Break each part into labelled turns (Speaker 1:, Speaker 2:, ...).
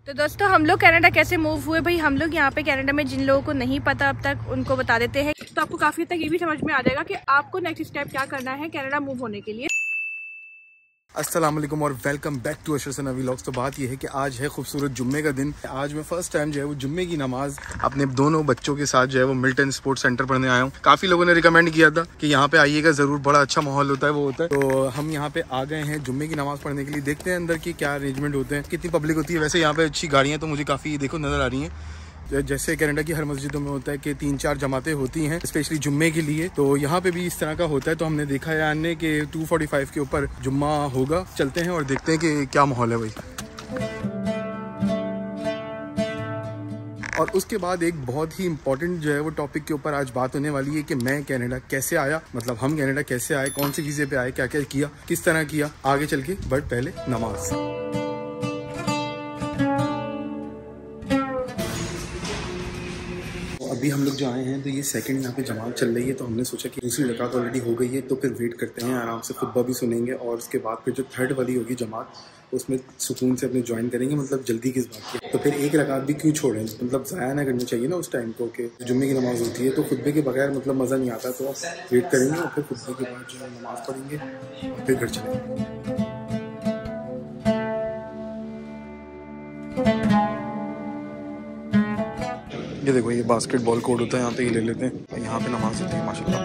Speaker 1: तो दोस्तों हम लोग कनाडा कैसे मूव हुए भाई, हम लोग यहाँ पे कनाडा में जिन लोगों को नहीं पता अब तक उनको बता देते हैं, तो आपको काफी तक ये भी समझ में आ जाएगा कि आपको नेक्स्ट स्टेप क्या करना है कनाडा मूव होने के लिए।
Speaker 2: अस्सलाम वालेकुम और welcome back to Ashraf Sanawi vlogs. तो बात यह है कि आज है खूबसूरत जुम्मे का दिन। आज मैं फर्स्ट टाइम जो है वो जुम्मे की नमाज अपने दोनों बच्चों के साथ जो है वो मिल्टन स्पोर्ट्स सेंटर पढ़ने आया हूँ। काफ़ी लोगों ने रिकमेंड किया था कि यहाँ पे आइएगा ज़रूर, बड़ा अच्छा माहौल होता है वो होता है। तो हम यहाँ पे आ गए हैं जुम्मे की नमाज पढ़ने के लिए। देखते हैं अंदर की क्या अरेंजमेंट होते हैं, कितनी पब्लिक होती है। वैसे यहाँ पे अच्छी गाड़ियाँ तो मुझे काफ़ी देखो नज़र आ रही हैं। जैसे कनाडा की हर मस्जिदों में होता है कि 3-4 जमातें होती हैं स्पेशली जुम्मे के लिए, तो यहाँ पे भी इस तरह का होता है। तो हमने देखा है आने के 2:45 के ऊपर जुम्मा होगा। चलते हैं और देखते हैं कि क्या माहौल है भाई। और उसके बाद एक बहुत ही इंपॉर्टेंट जो है वो टॉपिक के ऊपर आज बात होने वाली है कि मैं कनाडा कैसे आया, मतलब हम कनाडा कैसे आए, कौन सी चीज़ें पे आए, क्या क्या किया, किस तरह किया, आगे चल के। बट पहले नमाज। अभी हम लोग जो आए हैं तो ये सेकंड यहाँ पे जमात चल रही है, तो हमने सोचा कि दूसरी रकात ऑलरेडी हो गई है तो फिर वेट करते हैं, आराम से खुतबा भी सुनेंगे और उसके बाद फिर जो थर्ड वाली होगी जमात उसमें सुकून से अपने ज्वाइन करेंगे। मतलब जल्दी किस बात की, तो फिर एक रकात भी क्यों छोड़ें, मतलब ज़ाया ना करनी चाहिए ना उस टाइम को कि जुम्मे की नमाज़ होती है तो खुतबे के बगैर मतलब मज़ा नहीं आता। तो वेट करेंगे और फिर खुतबे के बाद जो है नमाज़ पढ़ेंगे और फिर घर चलेंगे। ये देखो ये बास्केटबॉल कोर्ट होता है, यहाँ पे ये ले लेते हैं। यहाँ पे नमाज होती है माशाल्लाह।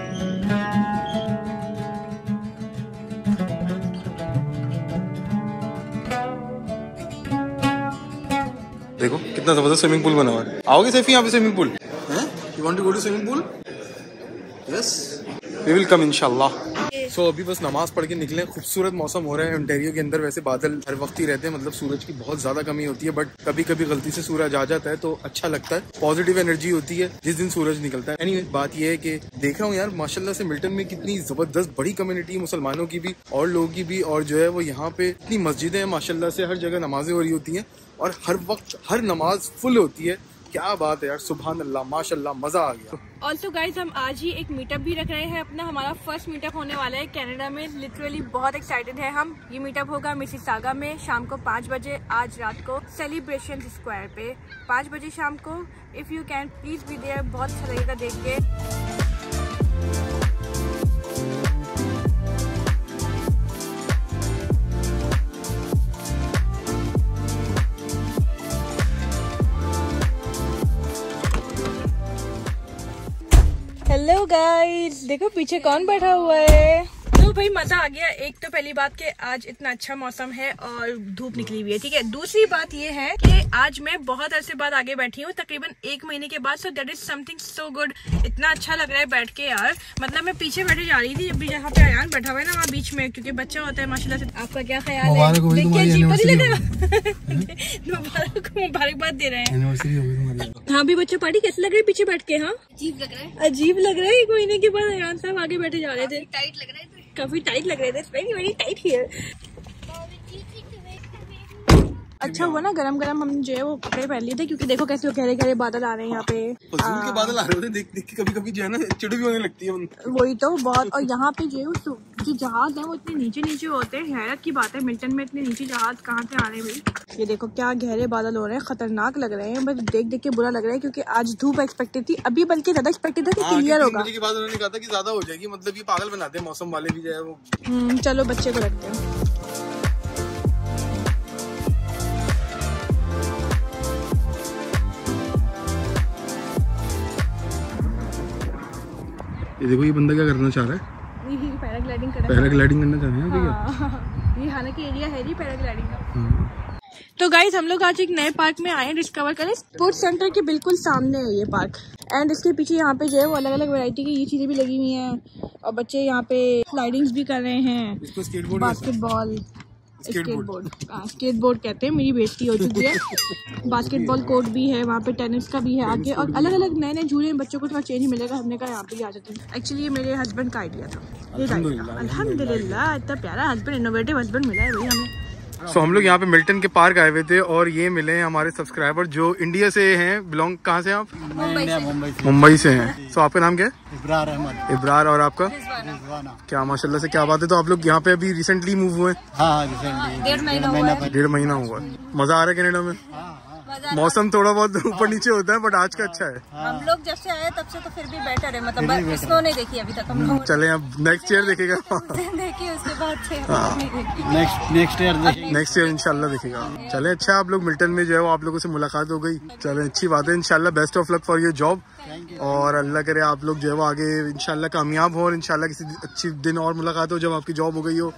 Speaker 2: देखो कितना जबरदस्त स्विमिंग पूल बना हुआ है। आओगे सैफी यहाँ पे swimming pool? You want to go to swimming pool? Yes we will come इंशाल्लाह। सो अभी बस नमाज पढ़ के निकले। खूबसूरत मौसम हो रहा है ओंटारियो के अंदर। वैसे बादल हर वक्त ही रहते हैं, मतलब सूरज की बहुत ज्यादा कमी होती है, बट कभी कभी गलती से सूरज आ जाता है तो अच्छा लगता है, पॉजिटिव एनर्जी होती है जिस दिन सूरज निकलता है। एनीवे बात यह है कि देख रहा हूँ यार माशाल्लाह से मिल्टन में कितनी जबरदस्त बड़ी कम्युनिटी है, मुसलमानों की भी और लोगों की भी, और जो है वो यहाँ पे इतनी मस्जिदें हैं माशाल्लाह से, हर जगह नमाजें हो रही होती हैं और हर वक्त हर नमाज फुल होती है। क्या बात है यार, सुभान अल्लाह माशाल्लाह, मजा आ गया।
Speaker 1: ऑल्सो गाइज हम आज ही एक मीटअप भी रख रहे हैं अपना, हमारा फर्स्ट मीटअप होने वाला है कनाडा में। लिटरली बहुत एक्साइटेड है हम। ये मीटअप होगा मिसिसागा में शाम को 5 बजे, आज रात को सेलिब्रेशन स्क्वायर पे 5 बजे शाम को। If you can please be there, बहुत अच्छा लगेगा देख के। हेलो गाइस, देखो पीछे कौन बैठा हुआ है। तो भाई मजा आ गया। एक तो पहली बात कि आज इतना अच्छा मौसम है और धूप निकली हुई है, ठीक है। दूसरी बात ये है कि आज मैं बहुत अरसे बाद आगे बैठी हूँ, तकरीबन 1 महीने के बाद। So that is something so good. इतना अच्छा लग रहा है बैठ के यार। मतलब मैं पीछे बैठे जा रही थी, अभी यहाँ पे अयान बैठा हुआ है ना वहाँ बीच में, क्योंकि बच्चा होता है माशाल्लाह से। आपका क्या ख्याल है? मुबारकबाद दे रहे हैं। हाँ भी बच्चा पार्टी कैसे लग रही है पीछे बैठ के? हाँ
Speaker 3: अजीब लग रहा है,
Speaker 1: अजीब लग रहा है। 1 महीने के बाद अयान साहब आगे बैठे जा रहे थे।
Speaker 3: टाइट लग रहा है,
Speaker 1: काफी टाइट लग रहे थे, वेरी वेरी टाइट हियर। अच्छा हुआ ना गरम गरम हम जो है वो कपड़े पहन लिए थे, क्योंकि देखो कैसे गहरे गहरे बादल आ रहे हैं यहाँ पे।
Speaker 2: फजूल के बादल आ रहे होते देख देख के कभी कभी जो है ना चिड़ भी होने लगती है।
Speaker 1: वही तो बहुत। और यहाँ पे जो जहाज है वो इतने नीचे नीचे होते हैं, हैरत की बात है मिल्टन में इतने नीचे जहाज कहाँ से आ रहे हैं भाई। ये देखो क्या गहरे बादल हो रहे हैं, खतरनाक लग रहे हैं। बस देख देख के बुरा लग रहा है, क्योंकि आज धूप एक्सपेक्टेड थी, अभी बल्कि ज्यादा एक्सपेक्टेड था कि क्लियर होगा।
Speaker 2: के बाद उन्होंने कहा था कि ज्यादा हो जाएगी, मतलब ये पागल बनाते हैं मौसम वाले भी जो है वो।
Speaker 1: चलो बच्चे को रखते हैं।
Speaker 2: ये देखो ये बंदा क्या करना चाह रहा है,
Speaker 1: पैराग्लाइडिंग
Speaker 2: करना चाह रहे हैं।
Speaker 1: ये हालांकि एरिया है ही पैराग्लाइडिंग का। तो गाइज हम लोग आज एक नए पार्क में आए हैं डिस्कवर करें। स्पोर्ट्स सेंटर के बिल्कुल सामने है ये पार्क, एंड इसके पीछे यहाँ पे जो है वो अलग अलग वैरायटी की ये चीजें भी लगी हुई हैं, और बच्चे यहाँ पे स्लाइडिंग्स भी कर रहे हैं, बास्केटबॉल स्केटबोर्ड कहते हैं, मेरी बेइज्जती हो चुकी है। बास्केटबॉल कोर्ट भी है वहाँ पे, टेनिस का भी है आगे, और अलग अलग नए नए झूले बच्चों को थोड़ा चेंज मिलेगा। हमने कहा यहाँ पे आ जाते हैं। एक्चुअली ये मेरे हस्बैंड का आइडिया था। अल्हम्दुलिल्लाह इतना प्यारा हस्बैंड, इनोवेटिव हस्बैंड मिला है भाई हमें।
Speaker 2: सो हम लोग यहाँ पे मिल्टन के पार्क आए हुए थे और ये मिले हैं हमारे सब्सक्राइबर जो इंडिया से हैं। बिलोंग कहाँ से आप? मुंबई से हैं। सो आपका नाम क्या है?
Speaker 4: इब्रार अहमद।
Speaker 2: इब्रार। और आपका? क्या माशाल्लाह से, क्या बात है। तो आप लोग यहाँ पे अभी रिसेंटली मूव हुए?
Speaker 4: हाँ रिसेंटली,
Speaker 3: 1.5 महीना हुआ है।
Speaker 2: 1.5 महीना हुआ। मजा आ रहा है कनाडा में? मौसम थोड़ा बहुत ऊपर नीचे होता है, बट आज का अच्छा है।
Speaker 1: हम लोग जब से आए तब से तो फिर भी बेटर है, मतलब स्नो नहीं देखी अभी तक हम लोग।
Speaker 2: चले अब नेक्स्ट ईयर देखेगा।
Speaker 1: देखिए उसके बाद से
Speaker 2: नेक्स्ट ईयर इंशाल्लाह देखेगा। चले अच्छा, आप लोग मिल्टन में जो है आप लोगों से मुलाकात हो गई, चले अच्छी बात है। इंशाल्लाह best of luck for your job, और अल्लाह करे आप लोग जो है वो आगे इंशाल्लाह कामयाब हो, और इंशाल्लाह किसी अच्छी दिन और मुलाकात हो जब आपकी जॉब हो गई हो।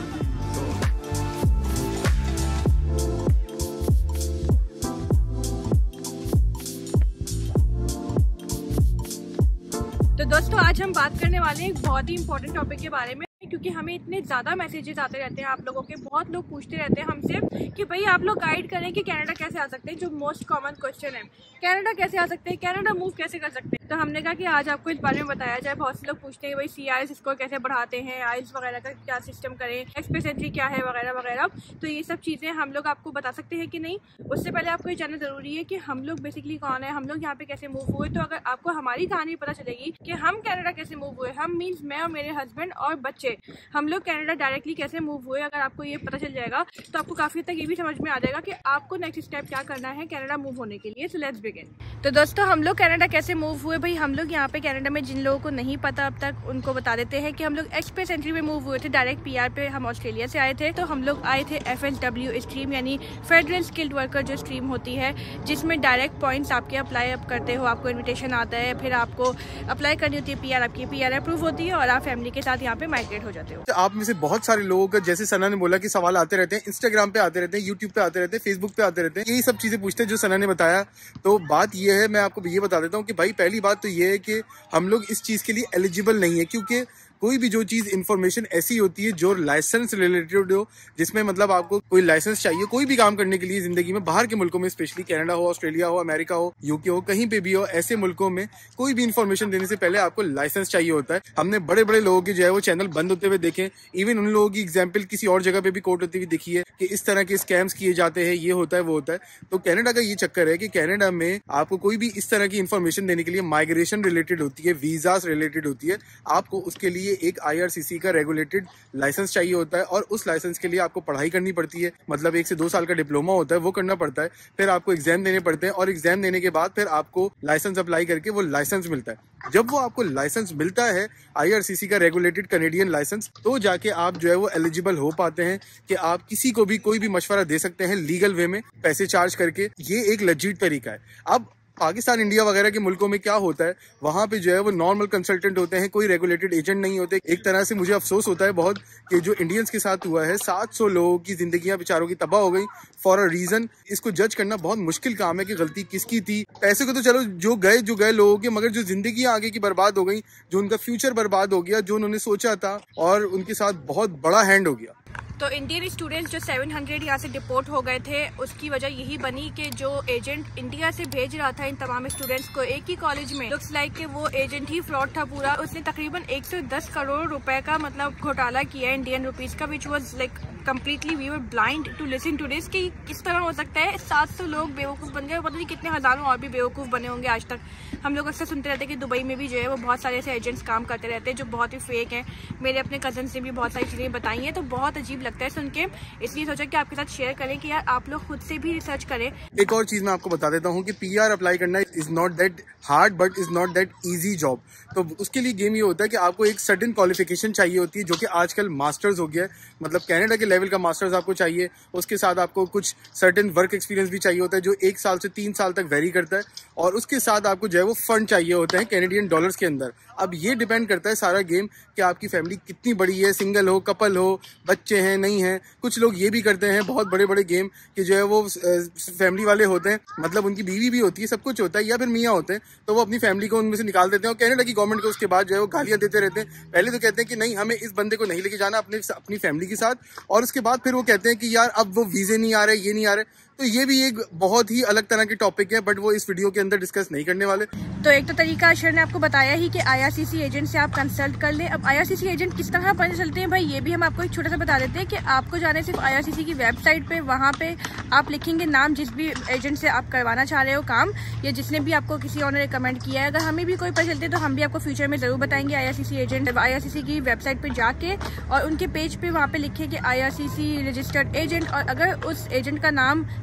Speaker 1: तो दोस्तों आज हम बात करने वाले हैं एक बहुत ही इम्पोर्टेंट टॉपिक के बारे में, क्योंकि हमें इतने ज़्यादा मैसेजेस आते रहते हैं आप लोगों के। बहुत लोग पूछते रहते हैं हमसे कि भाई आप लोग गाइड करें कि कनाडा कैसे आ सकते हैं। जो मोस्ट कॉमन क्वेश्चन है, कनाडा कैसे आ सकते हैं, कनाडा मूव कैसे कर सकते हैं। तो हमने कहा कि आज आपको इस बारे में बताया जाए। बहुत से लोग पूछते हैं भाई CIS स्कोर कैसे बढ़ाते हैं, आइल्स वगैरह का क्या सिस्टम करें, एक्सप्रेस एंट्री क्या है वगैरह वगैरह। तो ये सब चीज़ें हम लोग आपको बता सकते हैं कि नहीं। उससे पहले आपको ये जानना ज़रूरी है कि हम लोग बेसिकली कौन है, हम लोग यहाँ पे कैसे मूव हुए। तो अगर आपको हमारी कहानी पता चलेगी कि हम कनाडा कैसे मूव हुए, हम मीन्स मैं और मेरे हस्बैंड और बच्चे, हम लोग कनाडा डायरेक्टली कैसे मूव हुए, अगर आपको ये पता चल जाएगा तो आपको काफ़ी हद तक ये भी समझ में आ जाएगा कि आपको नेक्स्ट स्टेप क्या करना है कनाडा मूव होने के लिए। So let's begin. तो दोस्तों हम लोग कनाडा कैसे मूव हुए। भाई हम लोग यहाँ पे कनाडा में जिन लोगों को नहीं पता अब तक उनको बता देते हैं कि हम लोग एक्सप्रेस एंट्री में मूव हुए थे। डायरेक्ट PR पे हम ऑस्ट्रेलिया से आए थे। तो हम लोग आए थे FSW स्ट्रीम, यानी फेडरल स्किल्ड वर्कर जो स्ट्रीम होती है, जिसमें डायरेक्ट पॉइंट्स आपके अप्लाई अप करते हो, आपको इन्विटेशन आता है, फिर आपको अप्लाई करनी होती है PR, आपकी PR अप्रूव होती है और आप फैमिली के साथ यहाँ पे माइग्रेट हो जाते हो।
Speaker 2: आप में से बहुत सारे लोगों का, जैसे सना ने बोला कि सवाल आते रहते हैं, इंस्टाग्राम पे आते रहते हैं, यूट्यूब पे आते रहते हैं, फेसबुक पे आते रहते हैं, यही सब चीजें पूछते हैं जो सना ने बताया। तो बात ये है, मैं आपको ये बता देता हूँ कि भाई पहली बात तो ये है कि हम लोग इस चीज के लिए एलिजिबल नहीं है, क्योंकि कोई भी जो चीज इन्फॉर्मेशन ऐसी होती है जो लाइसेंस रिलेटेड हो, जिसमें मतलब आपको कोई लाइसेंस चाहिए कोई भी काम करने के लिए जिंदगी में, बाहर के मुल्कों में, स्पेशली कनाडा हो, ऑस्ट्रेलिया हो, अमेरिका हो, UK हो, कहीं पे भी हो, ऐसे मुल्कों में कोई भी इन्फॉर्मेशन देने से पहले आपको लाइसेंस चाहिए होता है। हमने बड़े बड़े लोगों के जो है वो चैनल बंद होते हुए देखे, इवन उन लोगों की एग्जाम्पल किसी और जगह पे भी कोट होती हुई देखी है कि इस तरह के स्कैम्स किए जाते हैं, ये होता है वो होता है। तो कनाडा का ये चक्कर है कि कनाडा में आपको कोई भी इस तरह की इन्फॉर्मेशन देने के लिए माइग्रेशन रिलेटेड होती है, वीजा रिलेटेड होती है, आपको उसके लिए एक IRCC का रेगुलेटेड लाइसेंस चाहिए होता है, और उस लाइसेंस के लिए आपको पढ़ाई करनी पड़ती है। मतलब 1 से 2 साल का डिप्लोमा होता है, वो करना पड़ता है, फिर आपको एग्जाम देने पड़ते हैं, और एग्जाम देने के बाद फिर आपको लाइसेंस अप्लाई करके वो लाइसेंस मिलता है। जब वो आपको लाइसेंस मिलता है, IRCC का रेगुलेटेड कैनेडियन लाइसेंस, तो जाके आप जो है वो एलिजिबल हो पाते हैं कि आप किसी को भी कोई भी मशवरा दे सकते हैं लीगल वे में, पैसे चार्ज करके। ये एक लेजिट तरीका है। अब पाकिस्तान, इंडिया वगैरह के मुल्कों में क्या होता है, वहां पे जो है वो नॉर्मल कंसल्टेंट होते हैं, कोई रेगुलेटेड एजेंट नहीं होते। एक तरह से मुझे अफसोस होता है बहुत कि जो इंडियंस के साथ हुआ है, 700 लोगों की जिंदगियां बेचारों की तबाह हो गई फॉर अ रीजन। इसको जज करना बहुत मुश्किल काम है कि गलती किसकी थी। पैसे को तो चलो जो गए लोगों के, मगर जो जिंदगी आगे की बर्बाद हो गई, जो उनका फ्यूचर बर्बाद हो गया, जो उन्होंने सोचा था, और उनके साथ बहुत बड़ा हैंड हो गया।
Speaker 1: तो इंडियन स्टूडेंट्स जो 700 यहाँ से डिपोर्ट हो गए थे, उसकी वजह यही बनी कि जो एजेंट इंडिया से भेज रहा था इन तमाम स्टूडेंट्स को एक ही कॉलेज में, लुक्स लाइक कि वो एजेंट ही फ्रॉड था पूरा। उसने तकरीबन 110 करोड़ रुपए का मतलब घोटाला किया इंडियन रुपीज का, which was like completely we were blind to listen to this कि किस तरह हो सकता है 700 लोग बेवकूफ़ बन गए। पता नहीं कितने हजारों और भी बेवकूफ़ बने होंगे आज तक। हम लोग अक्सर सुनते रहते हैं कि दुबई में भी जो है वो बहुत सारे ऐसे एजेंट्स काम करते रहते हैं जो बहुत ही फेक हैं। मेरे अपने कजन ने भी बहुत सारी चीज़ें बताई हैं, तो बहुत अजीब लगता है सुन के, इसलिए सोचा कि आपके साथ शेयर करें कि यार आप लोग खुद से भी रिसर्च करें।
Speaker 2: एक और चीज मैं आपको बता देता हूँ कि PR अप्लाई करना is not that hard, but is not that easy job. तो उसके लिए गेम ये होता है कि आपको एक सर्टेन क्वालिफिकेशन चाहिए होती है, जो कि आजकल मास्टर्स हो गया है। मतलब कनाडा के लेवल का मास्टर्स आपको चाहिए, उसके साथ आपको कुछ सर्टेन वर्क एक्सपीरियंस भी चाहिए होता है, जो 1 साल से 3 साल तक वेरी करता है, और उसके साथ आपको जो है वो फंड चाहिए होता है कैनेडियन डॉलर्स के अंदर। अब ये डिपेंड करता है सारा गेम कि आपकी फैमिली कितनी बड़ी है, सिंगल हो, कपल हो, बच्चे हैं, नहीं हैं। कुछ लोग ये भी करते हैं बहुत बड़े बड़े गेम कि जो है वो फैमिली वाले होते हैं, मतलब उनकी बीवी भी होती है, सब कुछ होता है, या फिर मियाँ होते हैं, तो वो अपनी फैमिली को उनमें से निकाल देते हैं। और कनाडा की गवर्नमेंट को उसके बाद जो है वो गालियां देते रहते हैं। पहले तो कहते हैं कि नहीं, हमें इस बंदे को नहीं लेके जाना अपनी फैमिली के साथ, और उसके बाद फिर वो कहते हैं कि यार अब वो वीजे नहीं आ रहे, ये नहीं आ रहे। तो ये भी एक बहुत ही अलग तरह के टॉपिक है, बट वो इस वीडियो के अंदर डिस्कस नहीं करने वाले।
Speaker 1: तो एक तो तरीका अशर ने आपको बताया ही कि IRCC एजेंट से आप कंसल्ट कर लें। अब IRCC एजेंट किस तरह पता चलते हैं भाई, ये भी हम आपको एक छोटा सा बता देते हैं कि आपको जाने सिर्फ IRCC की वेबसाइट पे, वहाँ पे आप लिखेंगे नाम जिस भी एजेंट से आप करवाना चाह रहे हो काम, या जिसने भी आपको किसी और ने रिकमेंड किया है। अगर हमें भी कोई पता चलते तो हम भी आपको फ्यूचर में जरूर बताएंगे। IRCC एजेंट IRCC की वेबसाइट पे जाके और उनके पेज पे वहाँ पे लिखे कि IRCC रजिस्टर्ड एजेंट, और अगर उस एजेंट का नाम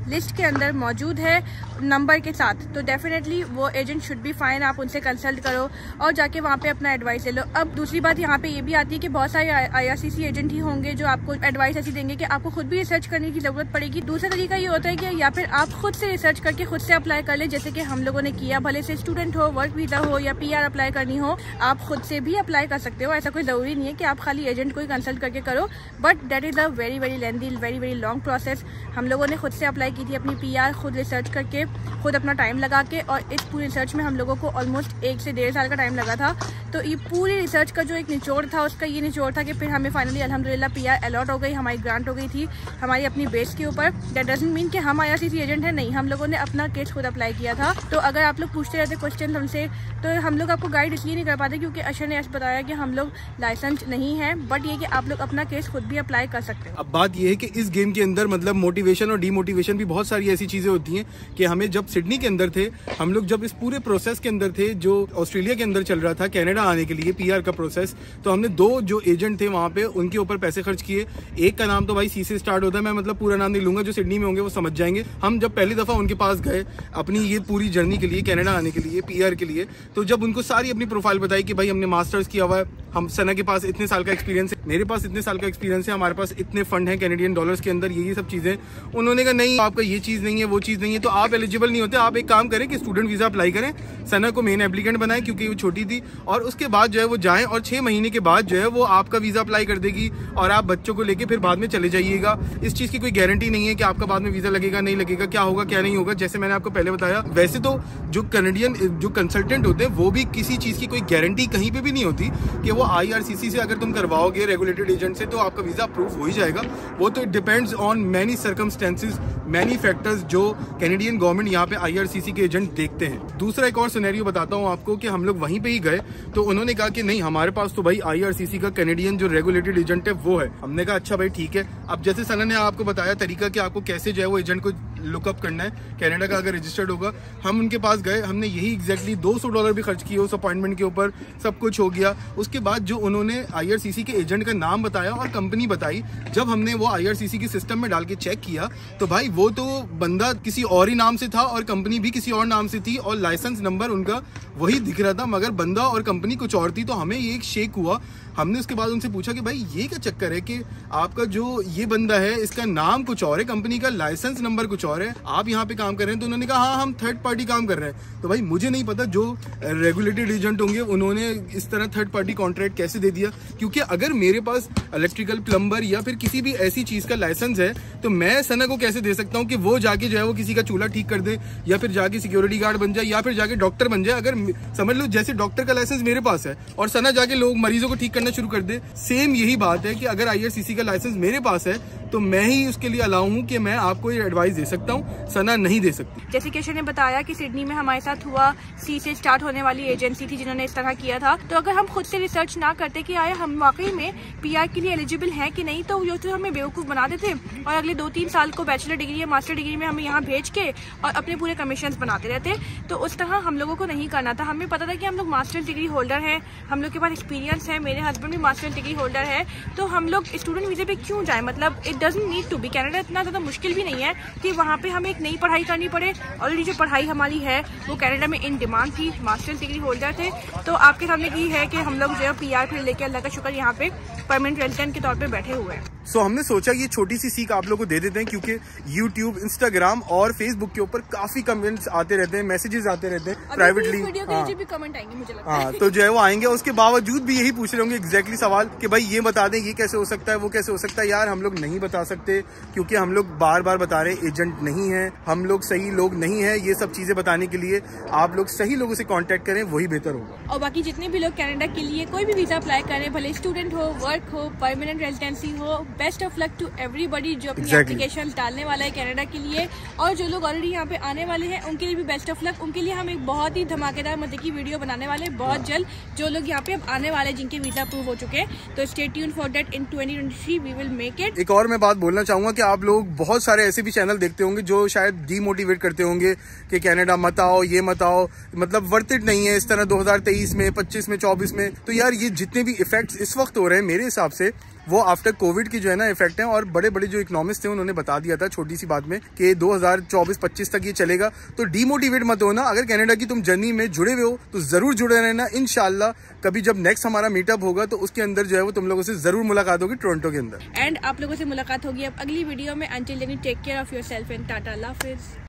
Speaker 1: लिस्ट के अंदर मौजूद है नंबर के साथ, तो डेफिनेटली वो एजेंट शुड बी फाइन। आप उनसे कंसल्ट करो और जाके वहाँ पे अपना एडवाइस ले लो। अब दूसरी बात यहाँ पे ये भी आती है कि बहुत सारे IRCC एजेंट ही होंगे जो आपको एडवाइस ऐसी देंगे कि आपको खुद भी रिसर्च करने की जरूरत पड़ेगी। दूसरा तरीका ये होता है कि या फिर आप खुद से रिसर्च करके खुद से अप्लाई कर ले, जैसे कि हम लोगों ने किया। भले से स्टूडेंट हो, वर्क वीजा हो या PR अप्लाई करनी हो, आप खुद से भी अप्लाई कर सकते हो। ऐसा कोई जरूरी नहीं है कि आप खाली एजेंट को ही कंसल्ट करके करो, but that is a very very lengthy, very very long process. हम लोगों ने खुद से अप्लाई की थी अपनी PR, खुद रिसर्च करके, खुद अपना टाइम लगा के, और इस पूरी रिसर्च में हम लोगों को ऑलमोस्ट 1 से 1.5 साल का टाइम लगा था। तो ये पूरी रिसर्च का जो एक निचोड़ था, उसका ये निचोड़ था कि फिर हमें फाइनली अल्हम्दुलिल्लाह PR अलॉट हो गई, हमारी ग्रांट हो गई थी हमारी अपनी बेस के ऊपर। दैट डजंट मीन कि हम IRCC एजेंट है, नहीं, हम लोगों ने अपना केस खुद अप्लाई किया था। तो अगर आप लोग पूछते रहते क्वेश्चन हमसे, तो हम लोग आपको गाइड इसलिए नहीं कर पाते क्योंकि अशर ने ऐसा बताया कि हम लोग लाइसेंस नहीं है, बट ये कि आप लोग अपना केस खुद भी अप्लाई कर सकते हैं।
Speaker 2: अब बात ये है कि इस गेम के अंदर मतलब मोटिवेशन और डीमोटिवेशन भी बहुत सारी ऐसी चीजें होती हैं कि हमें जब सिडनी के अंदर थे, हम लोग जब इस पूरे प्रोसेस के अंदर थे जो ऑस्ट्रेलिया के अंदर चल रहा था कनाडा आने के लिए PR का प्रोसेस, तो हमने 2 जो एजेंट थे वहां पे उनके ऊपर पैसे खर्च किए। एक का नाम तो भाई C से स्टार्ट होता है, मैं मतलब पूरा नाम नहीं लूंगा, जो सिडनी में होंगे वो समझ जाएंगे। हम जब पहली दफा उनके पास गए अपनी ये पूरी जर्नी के लिए, कनाडा आने के लिए, PR के लिए, तो जब उनको सारी अपनी प्रोफाइल बताई कि भाई हमने मास्टर्स किया हुआ है, हम सना के पास इतने साल का एक्सपीरियंस है, मेरे पास इतने साल का एक्सपीरियंस है, हमारे पास इतने फंड हैं कैनेडियन डॉलर्स के अंदर, ये सब चीजें, उन्होंने कहा नहीं आपका ये चीज नहीं है, वो चीज नहीं है, तो आप एलिजिबल नहीं होते। आप एक काम करें कि स्टूडेंट वीजा अप्लाई करें, सना को मेन एप्लीकेंट बनाए क्योंकि वो छोटी थी, और उसके बाद जो है वो जाएं और 6 महीने के बाद जो है वो आपका वीजा अप्लाई कर देगी और आप बच्चों को लेके फिर बाद में चले जाइएगा। इस चीज की कोई गारंटी नहीं है कि आपका बाद में वीजा लगेगा नहीं लगेगा, क्या होगा क्या नहीं होगा। जैसे मैंने आपको पहले बताया, वैसे तो जो कैनेडियन जो कंसल्टेंट होते हैं वो भी किसी चीज की कोई गारंटी कहीं पे भी नहीं होती कि वो IRCC से अगर तुम करवाओगे रेगुलेटेड एजेंट से तो आपका वीजा अप्रूव हो ही जाएगा। वो तो depends on many circumstances, many factors जो कैनेडियन गवर्नमेंट यहाँ पे IRCC के एजेंट देखते हैं। दूसरा एक और सिनेरियो बताता हूँ आपको कि हम लोग वहीं पे ही गए तो उन्होंने कहा कि नहीं हमारे पास तो भाई IRCC का कैनेडियन जो रेगुलेटेड एजेंट है वो है। हमने कहा अच्छा भाई ठीक है। अब जैसे सना ने आपको बताया तरीका कि आपको कैसे जो है वो एजेंट को लुकअप करना है, कनाडा का अगर रजिस्टर्ड होगा, हम उनके पास गए, हमने यही एग्जैक्टली $200 भी खर्च किए उस अपॉइंटमेंट के ऊपर, सब कुछ हो गया। उसके बाद जो उन्होंने IRCC के एजेंट का नाम बताया और कंपनी बताई, जब हमने वो IRCC के सिस्टम में डाल के चेक किया तो भाई वो तो बंदा किसी और ही नाम से था और कंपनी भी किसी और नाम से थी और लाइसेंस नंबर उनका वही दिख रहा था, मगर बंदा और कंपनी कुछ और थी। तो हमें ये एक शेक हुआ। हमने उसके बाद उनसे पूछा कि भाई ये क्या चक्कर है कि आपका जो ये बंदा है इसका नाम कुछ और है, कंपनी का लाइसेंस नंबर कुछ और है, आप यहाँ पे काम कर रहे हैं। तो उन्होंने कहा हाँ हम थर्ड पार्टी काम कर रहे हैं। तो भाई मुझे नहीं पता जो रेगुलेटेड एजेंट होंगे उन्होंने इस तरह थर्ड पार्टी कॉन्ट्रैक्ट कैसे दे दिया, क्योंकि अगर मेरे पास इलेक्ट्रिकल प्लम्बर या फिर किसी भी ऐसी चीज का लाइसेंस है तो मैं सना को कैसे दे सकता हूँ कि वो जाके जो है वो किसी का चूल्हा ठीक कर दे या फिर जाके सिक्योरिटी गार्ड बन जाए या फिर जाके डॉक्टर बन जाए। अगर समझ लो जैसे डॉक्टर का लाइसेंस मेरे पास है और सना जाके लोग मरीजों को ठीक करना शुरू कर दे, सेम यही बात है कि अगर IRCC का लाइसेंस मेरे पास है तो मैं ही उसके लिए अलाउ हूँ कि मैं आपको ये एडवाइस दे सकता हूँ, सना नहीं दे सकती।
Speaker 1: जैसे कि अशर ने बताया कि सिडनी में हमारे साथ हुआ, C से स्टार्ट होने वाली एजेंसी थी जिन्होंने इस तरह किया था। तो अगर हम खुद से रिसर्च ना करते कि आया हम वाकई में PR के लिए एलिजिबल हैं कि नहीं, तो ये तो हमें बेवकूफ़ बना देते और अगले 2-3 साल को बैचलर डिग्री या मास्टर डिग्री में हमें यहाँ भेज के और अपने पूरे कमीशन बनाते रहते। तो उस तरह हम लोगों को नहीं करना था। हमें पता था कि हम लोग मास्टर डिग्री होल्डर हैं, हम लोग के पास एक्सपीरियंस है, मेरे हस्बैंड भी मास्टर डिग्री होल्डर है, तो हम लोग स्टूडेंट वीजे पे क्यों जाए। मतलब it doesn't need to be. Canada इतना ज़्यादा मुश्किल भी नहीं है कि वहाँ पे हमें एक नई पढ़ाई करनी पड़े। ऑलरेडी जो पढ़ाई हमारी है वो कनाडा में इन डिमांड थी, मास्टर डिग्री होल्डर थे। तो आपके सामने की है कि हम लोग जो है PR फिर लेके अल्लाह का शुक्र यहाँ पे परमानेंट रेजिडेंट के तौर पे बैठे हुए हैं।
Speaker 2: सो हमने सोचा ये छोटी सी सीख आप लोगों को दे देते हैं, क्योंकि YouTube, Instagram और Facebook के ऊपर काफी कमेंट्स आते रहते हैं, मैसेजेस आते रहते हैं प्राइवेटली।
Speaker 1: भी कमेंट आएंगे मुझे लगता है।
Speaker 2: तो जो है वो आएंगे, उसके बावजूद भी यही पूछ रहे होंगे एग्जैक्टली सवाल कि भाई ये बता दें ये कैसे हो सकता है, वो कैसे हो सकता है। यार हम लोग नहीं बता सकते क्योंकि हम लोग बार बार बता रहे हैं एजेंट नहीं है, हम लोग सही लोग नहीं है ये सब चीजें बताने के लिए। आप लोग सही लोगों से कांटेक्ट करें, वही बेहतर होगा।
Speaker 1: और बाकी जितने भी लोग कनाडा के लिए कोई भी वीजा अप्लाई करें, भले स्टूडेंट हो, वर्क हो, परमानेंट रेजिडेंसी हो, best of luck to everybody जो अपनी एप्लीकेशन डालने वाला है कनाडा के लिए। और जो लोग ऑलरेडी यहाँ पे आने वाले हैं उनके लिए भी बेस्ट ऑफ लक। उनके लिए हम एक बहुत ही धमाकेदार मजे की वीडियो बनाने वाले हैं बहुत जल्द, जो लोग यहाँ पे अब आने वाले जिनके वीजा अप्रूव हो चुके हैं। तो stay tuned for that, in 2023 we will make it.
Speaker 2: एक और मैं बात बोलना चाहूंगा कि आप लोग बहुत सारे ऐसे भी चैनल देखते होंगे जो शायद डीमोटिवेट करते होंगे कि कनाडा मत आओ, ये मत आओ, मतलब वर्थ इट नहीं है इस तरह 2023 में, 25 में, 24 में। तो यार ये जितने भी इफेक्ट्स इस वक्त हो रहे हैं मेरे हिसाब से वो आफ्टर कोविड की जो है ना इफेक्ट है। और बड़े बड़े जो इकोनॉमिस्ट थे उन्होंने बता दिया था छोटी सी बात में कि 2024-25 तक ये चलेगा। तो डीमोटिवेट मत होना, अगर कनाडा की तुम जर्नी में जुड़े हुए हो तो जरूर जुड़े रहना। इंशाल्लाह कभी जब नेक्स्ट हमारा मीटअप होगा तो उसके अंदर जो है वो तुम लोगों से जरूर मुलाकात होगी टोरंटो के अंदर।
Speaker 1: एंड आप लोगों से मुलाकात होगी अब अगली वीडियो में। Until then take care of yourself and tata, अल्लाह हाफिज।